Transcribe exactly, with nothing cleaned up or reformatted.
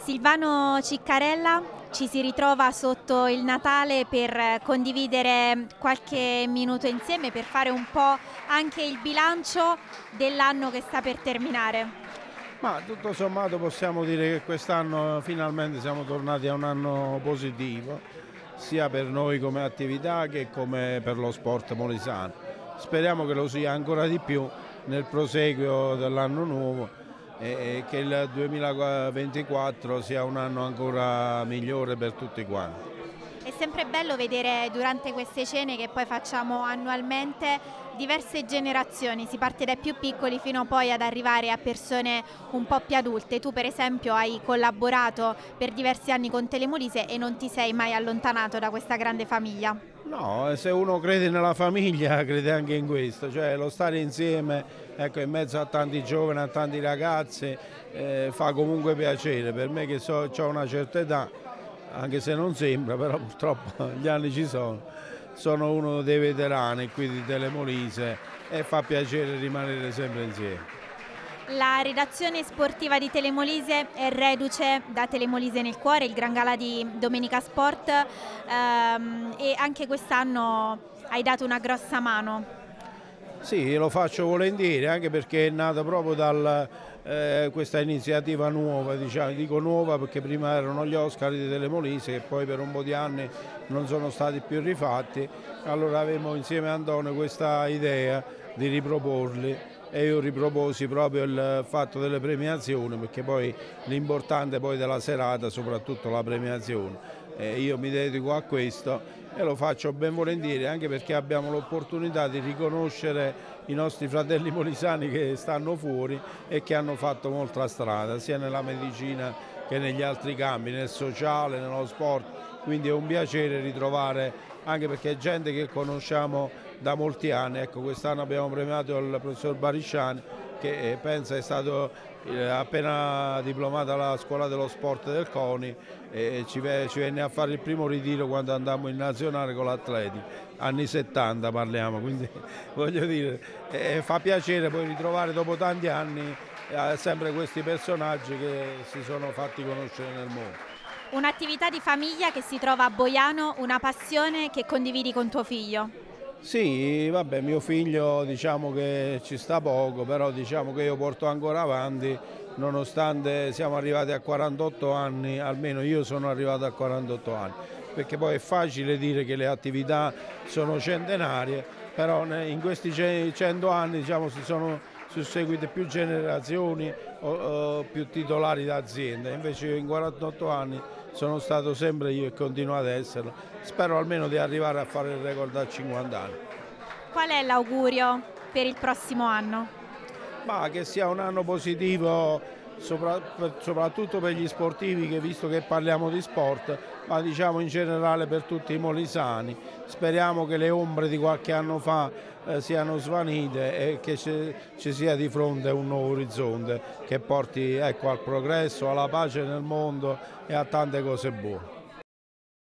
Silvano Ciccarella, ci si ritrova sotto il Natale per condividere qualche minuto insieme, per fare un po' anche il bilancio dell'anno che sta per terminare. Ma tutto sommato possiamo dire che quest'anno finalmente siamo tornati a un anno positivo, sia per noi come attività che come per lo sport molisano. Speriamo che lo sia ancora di più nel proseguio dell'anno nuovo e che il duemilaventiquattro sia un anno ancora migliore per tutti quanti. È sempre bello vedere durante queste cene che poi facciamo annualmente diverse generazioni, si parte dai più piccoli fino poi ad arrivare a persone un po' più adulte. Tu per esempio hai collaborato per diversi anni con Telemolise e non ti sei mai allontanato da questa grande famiglia. No, se uno crede nella famiglia crede anche in questo, cioè lo stare insieme, ecco, in mezzo a tanti giovani, a tanti ragazzi, eh, fa comunque piacere. Per me che so, ho una certa età, anche se non sembra, però purtroppo gli anni ci sono, sono uno dei veterani qui di Telemolise e fa piacere rimanere sempre insieme. La redazione sportiva di Telemolise è reduce da Telemolise nel cuore, il Gran Gala di Domenica Sport, ehm, e anche quest'anno hai dato una grossa mano. Sì, lo faccio volentieri, anche perché è nata proprio da eh, questa iniziativa nuova, diciamo, dico nuova perché prima erano gli Oscar di Telemolise che poi per un po' di anni non sono stati più rifatti, allora avevamo insieme a Antonio questa idea di riproporli e io riproposi proprio il fatto delle premiazioni, perché poi l'importante poi della serata, soprattutto la premiazione. Eh, io mi dedico a questo e lo faccio ben volentieri, anche perché abbiamo l'opportunità di riconoscere i nostri fratelli molisani che stanno fuori e che hanno fatto molta strada, sia nella medicina che negli altri campi, nel sociale, nello sport, quindi è un piacere ritrovare, anche perché è gente che conosciamo da molti anni. Ecco, quest'anno abbiamo premiato il professor Barisciani che pensa è stato appena diplomato alla scuola dello sport del CONI e ci venne a fare il primo ritiro quando andammo in nazionale con l'Atleti, anni settanta parliamo, quindi voglio dire, eh, fa piacere poi ritrovare dopo tanti anni eh, sempre questi personaggi che si sono fatti conoscere nel mondo. Un'attività di famiglia che si trova a Boiano, una passione che condividi con tuo figlio. Sì, vabbè, mio figlio diciamo che ci sta poco, però diciamo che io porto ancora avanti, nonostante siamo arrivati a quarantotto anni, almeno io sono arrivato a quarantotto anni, perché poi è facile dire che le attività sono centenarie, però in questi cento anni diciamo, si sono susseguite più generazioni o, o più titolari d'azienda, invece io in quarantotto anni sono stato sempre io e continuo ad esserlo, spero almeno di arrivare a fare il record a cinquanta anni. Qual è l'augurio per il prossimo anno? Ma che sia un anno positivo soprattutto per gli sportivi, che visto che parliamo di sport, ma diciamo in generale per tutti i molisani. Speriamo che le ombre di qualche anno fa eh, siano svanite e che ci sia di fronte un nuovo orizzonte che porti, ecco, al progresso, alla pace nel mondo e a tante cose buone.